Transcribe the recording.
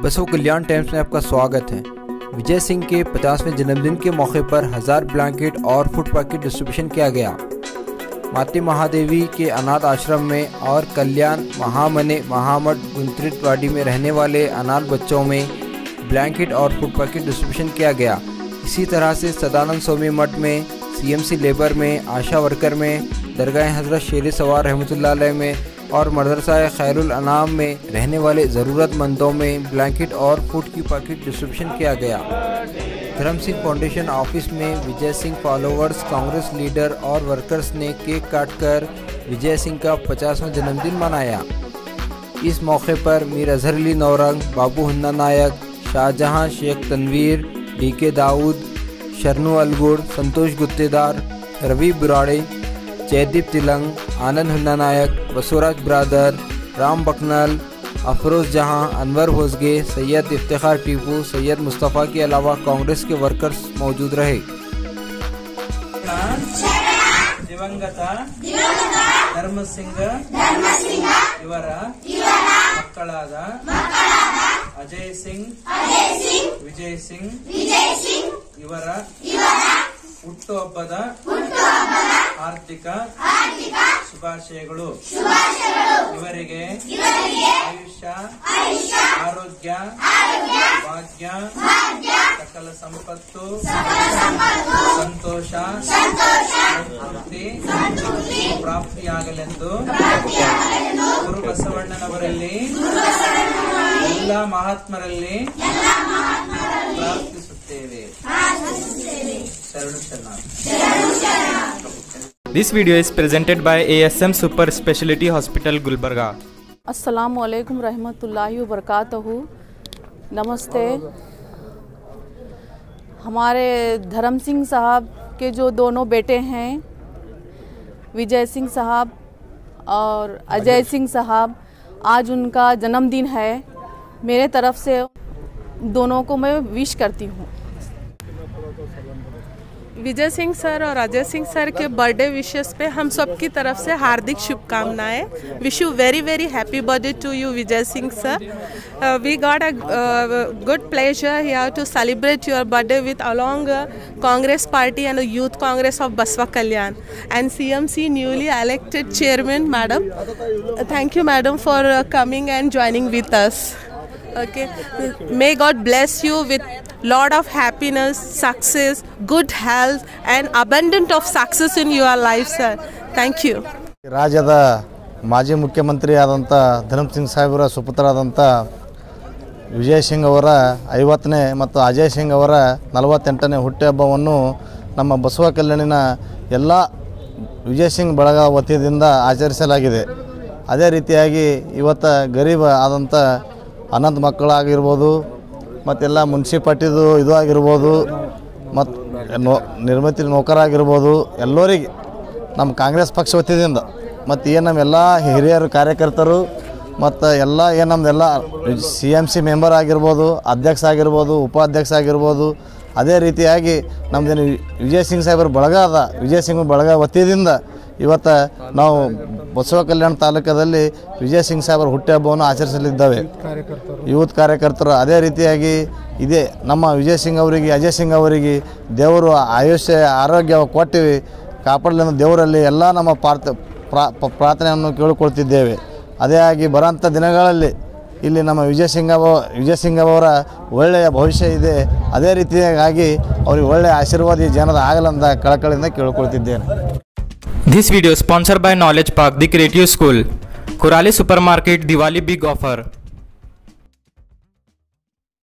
बसव कल्याण times में आपका स्वागत है। विजय सिंह के 50वें जन्मदिन के मौके पर 1000 ब्लैंकेट और फूड पैकेट डिस्ट्रीब्यूशन किया गया। माते महादेवी के अनाथ आश्रम में और कल्याण महामने महामठ गुंतरितवाड़ी में रहने वाले अनाथ बच्चों में ब्लैंकेट और फूड पैकेट डिस्ट्रीब्यूशन किया गया। इसी तरह से सदानंद स्वामी मठ में, CMC लेबर में, आशा वर्कर में, दरगाह हज़रत शेर सवार रहमतुल्लाह अलैह में और मदरसा खैरुल अनाम में रहने वाले ज़रूरतमंदों में ब्लैंकेट और फूड की पैकेट डिस्ट्रीब्यूशन किया गया। धर्म सिंह फाउंडेशन ऑफिस में विजय सिंह फॉलोवर्स, कांग्रेस लीडर और वर्कर्स ने केक काटकर विजय सिंह का 50वां जन्मदिन मनाया। इस मौके पर मीर अजहर अली नौरंग, बाबू हन्ना नायक, शाहजहां शेख तनवीर, DK दाऊद, शरणु अलगुड़, संतोष गुत्तेदार, रवि बुराड़े, जयदीप तिलंग, आनंद हन्ना नायक, बसवराज ब्रादर, राम बकनल, अफरोज जहां, अनवर भोसगे, सैयद इफ्तिखार टीपू, सैयद मुस्तफ़ा के अलावा कांग्रेस के वर्कर्स मौजूद रहे। दिवंगत धर्म सिंह ಇವರ ಮಕ್ಕಳಾದ ಅಜಯ್ ಸಿಂಗ್, ವಿಜಯ್ ಸಿಂಗ್ ಇವರ ಹುಟ್ಟುಹಬ್ಬದ ಹಾರ್ದಿಕ ಶುಭಾಶಯಗಳು। ಇವರಿಗೆ ಆಯುಷ್ಯ, ಆರೋಗ್ಯ, ಭಾಗ್ಯ, ಸಕಲ ಸಂಪತ್ತು, ಸಂತೋಷ, ಸಂತೃಪ್ತಿ ಪ್ರಾಪ್ತಿಯಾಗಲೆಂದು ಗುರು ಬಸವಣ್ಣನವರಲ್ಲಿ ಎಲ್ಲ ಮಹಾತ್ಮರಲ್ಲಿ ಪ್ರಾರ್ಥಿಸುತ್ತೇವೆ। This video is presented by ASM Super Speciality Hospital Gulbarga. अस्सलामु अलैकुम रहमतुल्लाहि व बरकातहू। नमस्ते। हमारे धर्म सिंह साहब के जो दोनों बेटे हैं, विजय सिंह साहब और अजय सिंह साहब, आज उनका जन्मदिन है। मेरे तरफ से दोनों को मैं विश करती हूँ। विजय सिंह सर और अजय सिंह सर के बर्थडे विशेस पे हम सब की तरफ से हार्दिक शुभकामनाएं। Wish you very very happy birthday to you Vijay Singh sir. We got a good pleasure here to celebrate your birthday with along Congress party and youth Congress of Basava Kalyan and CMC newly elected chairman madam. Thank you madam for coming and joining with us. Okay, may God bless you with lot of happiness, success, good health and abundance of success in your life sir. Thank you. ರಾಜ್ಯದ ಮಾಜಿ ಮುಖ್ಯಮಂತ್ರಿ ಆದಂಥ ಧರ್ಮ ಸಿಂಗ್ ಸಾಹೇಬರ ಸುಪುತ್ರರಾದಂಥ ವಿಜಯ್ ಸಿಂಗ್ ಅವರ 50ನೇ ಮತ್ತು ಅಜಯ್ ಸಿಂಗ್ ಅವರ 48ನೇ ಹುಟ್ಟುಹಬ್ಬವನ್ನು ನಮ್ಮ ಬಸವ ಕಲ್ಯಾಣಿನ ಎಲ್ಲ ವಿಜಯ್ ಸಿಂಗ್ ಬಳಗ ವತಿಯಿಂದ ಆಚರಿಸಲಾಗಿದೆ। ಅದೇ ರೀತಿಯಾಗಿ ಇವತ್ತು ಗರೀಬ್ ಆದಂಥ ಅನಂತ ಮಕ್ಕಳಾಗಿರ್ಬೋದು, ಮತ್ತೆಲ್ಲ ಮುನ್ಸಿಪಾಲ್ಟಿದು ಇದು ಆಗಿರ್ಬೋದು, ಮತ್ತು ನಿರ್ಮಿತಿ ನೌಕರಾಗಿರ್ಬೋದು, ಎಲ್ಲರಿಗೆ ನಮ್ಮ ಕಾಂಗ್ರೆಸ್ ಪಕ್ಷ ವತಿಯಿಂದ ಮತ್ತು ಏನು ನಮ್ಮೆಲ್ಲ ಹಿರಿಯರು ಕಾರ್ಯಕರ್ತರು ಮತ್ತು ಎಲ್ಲ ಏನು ನಮ್ಮದೆಲ್ಲ CMC ಮೆಂಬರ್ ಆಗಿರ್ಬೋದು, ಅಧ್ಯಕ್ಷ ಆಗಿರ್ಬೋದು, ಉಪಾಧ್ಯಕ್ಷ ಆಗಿರ್ಬೋದು, ಅದೇ ರೀತಿಯಾಗಿ ನಮ್ಮದೇನು ವಿಜಯ್ ಸಿಂಗ್ ಸಾಹೇಬರ ಬಳಗ ಅದ, ವಿಜಯ್ ಸಿಂಗ್ ಬಳಗ ವತಿಯಿಂದ ಇವತ್ತು ನಾವು ಬಸವ ಕಲ್ಯಾಣ ತಾಲೂಕದಲ್ಲಿ ವಿಜಯ್ ಸಿಂಗ್ ಸಾಹೇಬರ ಹುಟ್ಟುಹಬ್ಬವನ್ನು ಆಚರಿಸಲಿದ್ದೇವೆ ಯೂತ್ ಕಾರ್ಯಕರ್ತರು। ಅದೇ ರೀತಿಯಾಗಿ ಇದೇ ನಮ್ಮ ವಿಜಯ್ ಸಿಂಗ್ ಅವರಿಗೆ, ಅಜಯ್ ಸಿಂಗ್ ಅವರಿಗೆ ದೇವರು ಆಯುಷ್ಯ ಆರೋಗ್ಯ ಕೊಟ್ಟಿವಿ ಕಾಪಾಡಲೆಂದು ದೇವರಲ್ಲಿ ಎಲ್ಲ ನಮ್ಮ ಪ್ರಾರ್ಥನೆಯನ್ನು ಕೇಳಿಕೊಳ್ತಿದ್ದೇವೆ। ಅದೇ ಆಗಿ ಬರೋಂಥ ದಿನಗಳಲ್ಲಿ ಇಲ್ಲಿ ನಮ್ಮ ವಿಜಯ್ ಸಿಂಗ್ ಅವರ ಒಳ್ಳೆಯ ಭವಿಷ್ಯ ಇದೆ। ಅದೇ ರೀತಿಯಾಗಿ ಅವರಿಗೆ ಒಳ್ಳೆಯ ಆಶೀರ್ವಾದ ಈ ಜನದ ಆಗಲೆಂದು ಕಳಕಳಿಯಿಂದ ಕೇಳಿಕೊಳ್ತಿದ್ದೇನೆ। This video is sponsored by Knowledge Park, the Creative School, Kurali Supermarket, Diwali Big Offer।